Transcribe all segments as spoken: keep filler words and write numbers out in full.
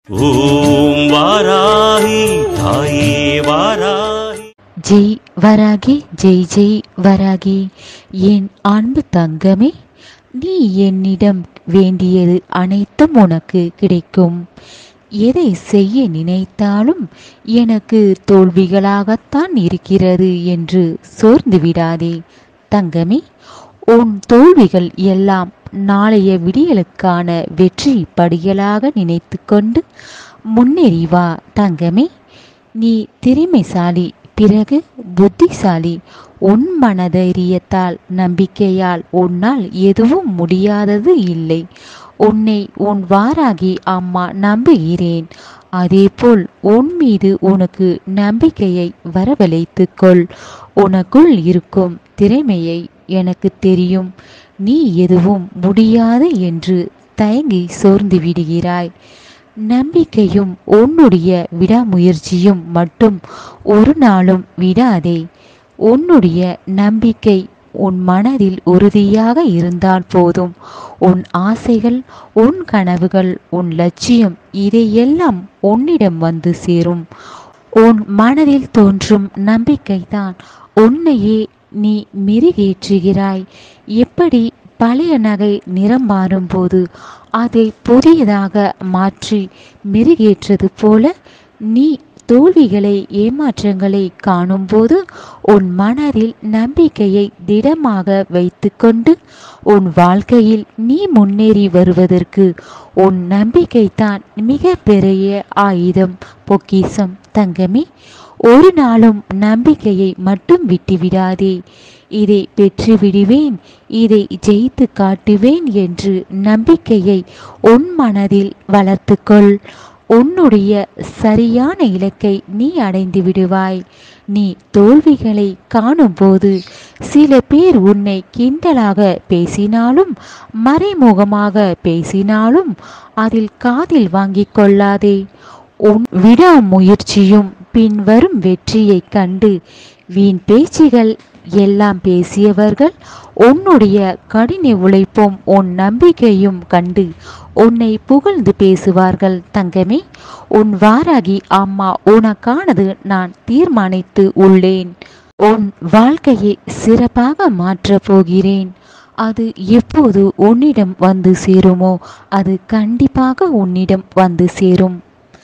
ஓம் வாராகி தாயே வாராகி. ஜெய் வராகி, ஜெய் ஜெய் வராகி. என் அன்பு தங்கமே, நீ என்னிடம் வேண்டியது அனைத்தும் உனக்கு கிடைக்கும். எதை செய்ய நினைத்தாலும் எனக்கு தோல்விகளாகத்தான் இருக்கிறது என்று சோர்ந்து விடாதே தங்கமே. உன் தோல்விகள் எல்லாம் நாளைய விடியலுக்கான வெற்றி படிகளாக நினைத்து கொண்டு முன்னேறி வா தங்கமே. நீ திறமைசாலி, பிறகு புத்திசாலி. உன் மனதைரியத்தால், நம்பிக்கையால் உன்னால் எதுவும் முடியாதது இல்லை. உன்னை உன் வாராகி அம்மா நம்புகிறேன். அதேபோல் உன் மீது உனக்கு நம்பிக்கையை வரவழைத்துக்கொள். உனக்குள் இருக்கும் திறமையை எனக்கு தெரியும். நீ எதுவும் முடியாது என்று தயங்கி சோர்ந்து விடுகிறாய். நம்பிக்கையும் உன்னுடைய விடாமுயற்சியும் மட்டும் ஒரு நாளும் விடாதே. உன்னுடைய நம்பிக்கை உன் மனதில் உறுதியாக இருந்தால் போதும். உன் ஆசைகள், உன் கனவுகள், உன் லட்சியம் இதையெல்லாம் உன்னிடம் வந்து சேரும். உன் மனதில் தோன்றும் நம்பிக்கைதான் உன்னையே நீ மெருகேற்றுகிறாய். எப்படி பழைய நகை நிறம் மாறும்போது அதை புதியதாக மாற்றி மெருகேற்றது போல, நீ தோல்விகளை, ஏமாற்றங்களை காணும்போது உன் மனதில் நம்பிக்கையை திடமாக வைத்துக்கொண்டு உன் வாழ்க்கையில் நீ முன்னேறி வருவதற்கு உன் நம்பிக்கைத்தான் மிக பெரிய ஆயுதம், பொக்கிஷம் தங்கமே. ஒரு நாளும் நம்பிக்கையை மட்டும் விட்டுவிடாதே. இதை பெற்று விடுவேன், இதை ஜெயித்து காட்டுவேன் என்று நம்பிக்கையை உன் மனதில் வளர்த்துக்கொள். உன்னுடைய சரியான இலக்கை நீ அடைந்து விடுவாய். நீ தோல்விகளை காணும்போது சில பேர் உன்னை கிண்டலாக பேசினாலும், மறைமுகமாக பேசினாலும் அதில் காதில் வாங்கிக் கொள்ளாதே. உன் விடாமுயற்சியும் பின்வரும் வெற்றியை கண்டு வீண் பேச்சுகள் எல்லாம் பேசியவர்கள் உன்னுடைய கடின உழைப்பும் உன் நம்பிக்கையும் கண்டு உன்னை புகழ்ந்து பேசுவார்கள் தங்கமே. உன் வாராகி அம்மா உனக்கானது நான் தீர்மானித்து உள்ளேன். உன் வாழ்க்கையை சிறப்பாக மாற்றப் போகிறேன். அது எப்போது உன்னிடம் வந்து சேருமோ அது கண்டிப்பாக உன்னிடம் வந்து சேரும்.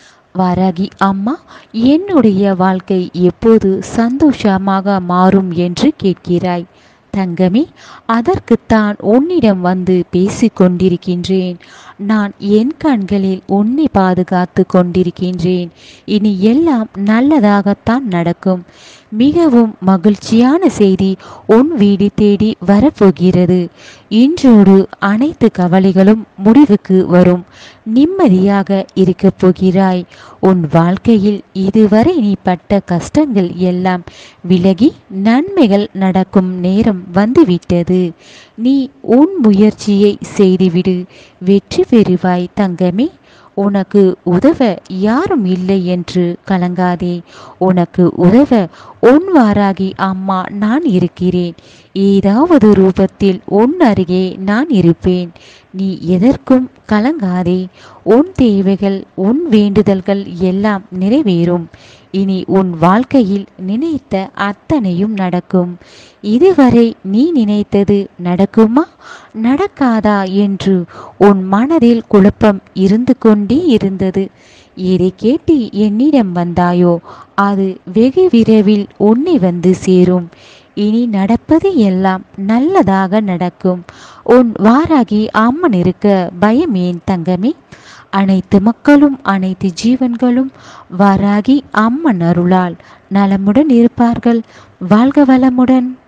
வாராகி அம்மா, என்னுடைய வாழ்க்கை எப்போது சந்தோஷமாக மாறும் என்று கேட்கிறாய் தங்கமே. அதற்குத்தான் உன்னிடம் வந்து பேசிக் கொண்டிருக்கின்றேன். நான் என் கண்களில் உன்னை பாதுகாத்து கொண்டிருக்கின்றேன். இனி எல்லாம் நல்லதாகத்தான் நடக்கும். மிகவும் மகிழ்ச்சியான செய்தி உன் வீடு தேடி வரப்போகிறது. இன்றோடு அனைத்து கவலைகளும் முடிவுக்கு வரும். நிம்மதியாக இருக்கப் போகிறாய். உன் வாழ்க்கையில் இதுவரை நீ பட்ட கஷ்டங்கள் எல்லாம் விலகி நன்மைகள் நடக்கும் நேரம் வந்துவிட்டது. நீ உன் முயற்சியை செய்துவிடு, வெற்றி பெறுவாய் தங்கமே. உனக்கு உதவ யாரும் இல்லை என்று கலங்காதே. உனக்கு உதவ உன் வாராகி அம்மா நான் இருக்கிறேன். ஏதாவது ரூபத்தில் உன் அருகே நான் இருப்பேன். நீ எதற்கும் கலங்காதே. உன் தேவைகள், உன் வேண்டுதல்கள் எல்லாம் நிறைவேறும். இனி உன் வாழ்க்கையில் நினைத்த அத்தனையும் நடக்கும். இதுவரை நீ நினைத்தது நடக்குமா, நடக்காதா என்று உன் மனதில் குழப்பம் இருந்து கொண்டே இருந்தது. எதை கேட்டு என்னிடம் வந்தாயோ அது வெகு விரைவில் உன்னை வந்து சேரும். இனி நடப்பது எல்லாம் நல்லதாக நடக்கும். உன் வாராகி அம்மன் இருக்க பயம் ஏன் தங்கமே. அனைத்து மக்களும், அனைத்து ஜீவன்களும் வாராகி அம்மன் அருளால் நலமுடன் இருப்பார்கள். வாழ்க வளமுடன்.